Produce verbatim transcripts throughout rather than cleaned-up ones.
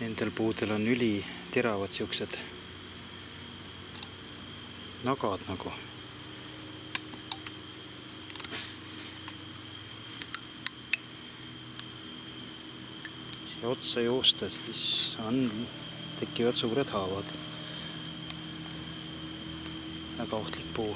Nendel puudel on üli teravad siuksed nagad nagu. Siia otsa joosta, siis on, tekivad suured haavad. Väga ohtlik puu.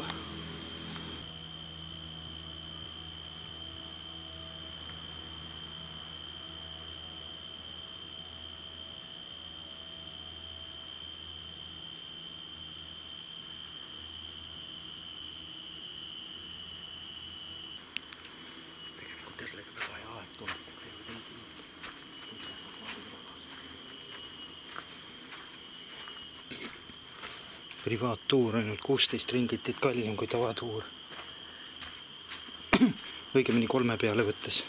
Privaattuur ainult kuusteist ringitit kallim kui tavatuur. Õigemini kolme peale võttes.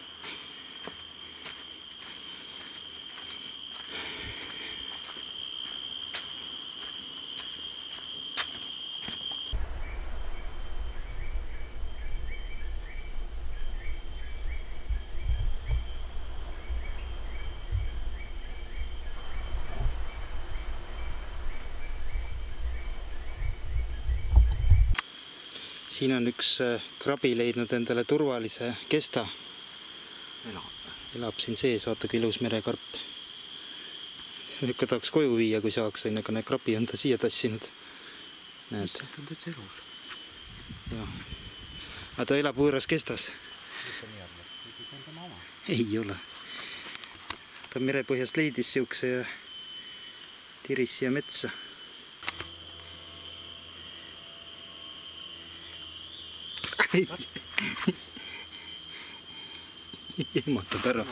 Siin on üks krabi leidnud endale turvalise kesta. Elab. Elab siin sees, vaata kui ilus merekarp. Ikka tahaks koju viia, kui saaks, aga need krabi on ta siia tassinud. Näed. Ta on täitsa elus. Ja. Aga ta elab võõras kestas. Ei ole. Ta merepõhjast leidis siukse ja tiris siia metsa. Ehmatab ära.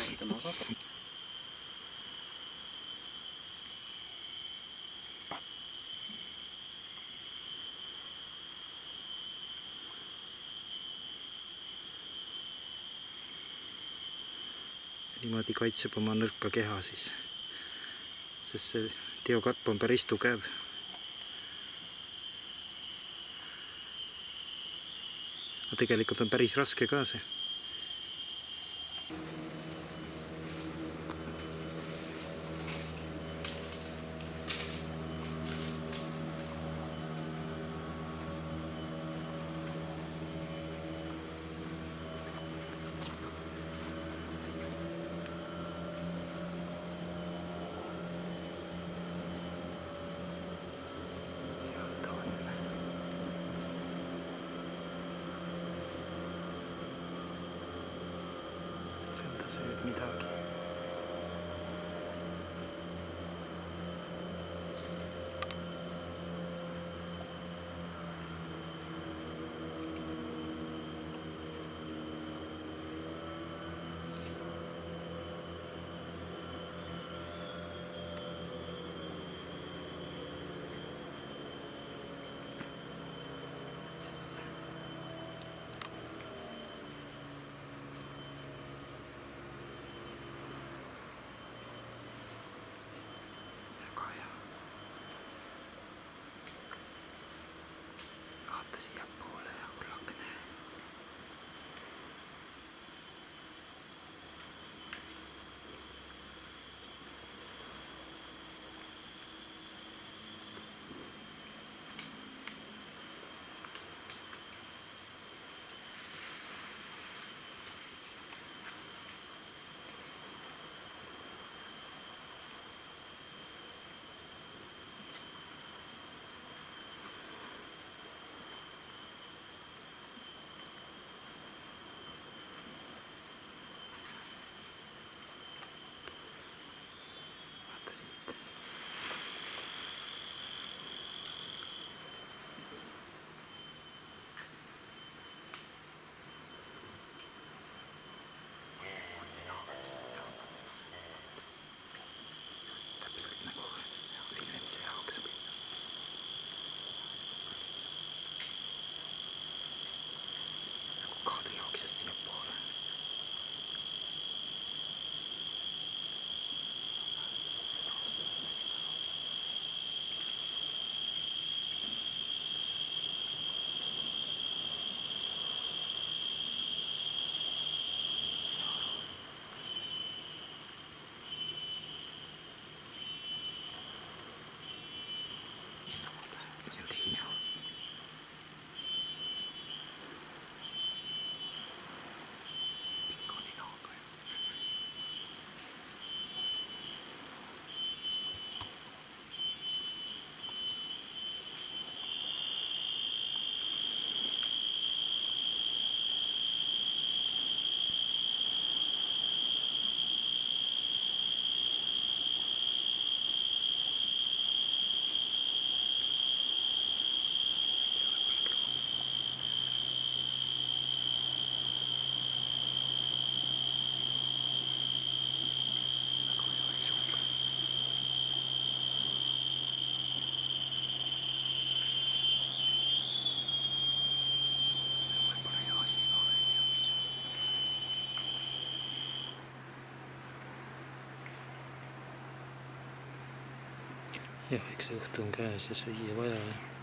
Niimoodi kaitseb oma nõrka keha siis, sest see teokarp on päris tugev. Aga tegelikult on päris raske ka see. Midagi. jah, eks see õhtu on käes ja süüa vaja.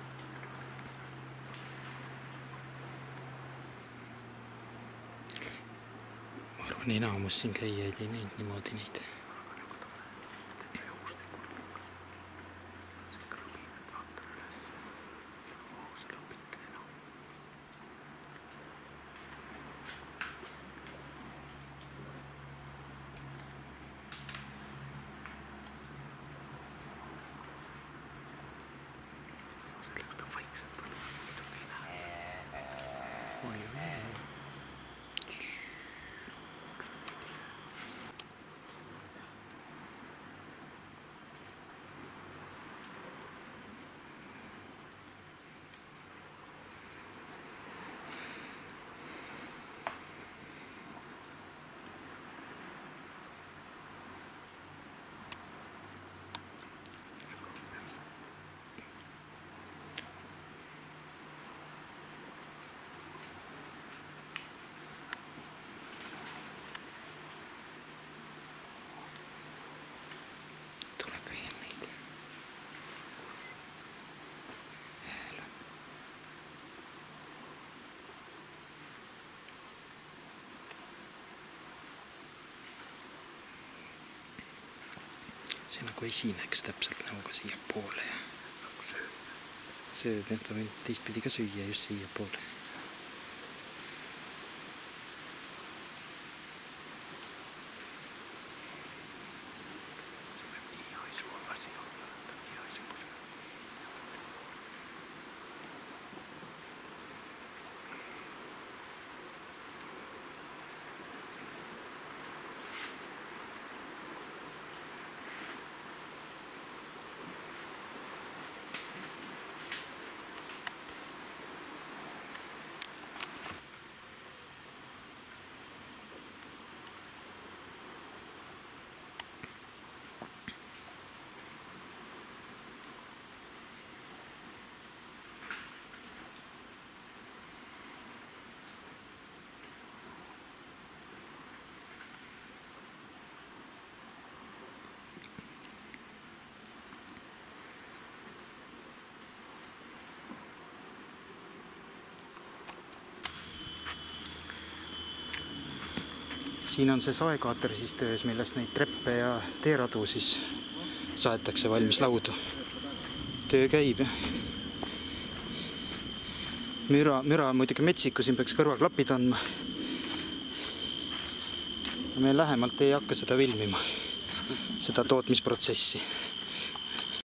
Ma arvan, enamus siin käijaid ei näinud niimoodi neid. See nagu esineks täpselt näoga siia poole ja sööb, et ta võib teistpidi ka süüa just siia poole. Siin on see saekaater siis töös, millest neid treppe ja teeradu siis saetakse valmis laudu. Töö käib. Müra, müra on muidugi metsiku, siin peaks kõrvaklapid andma. Me lähemalt ei hakka seda filmima, seda tootmisprotsessi.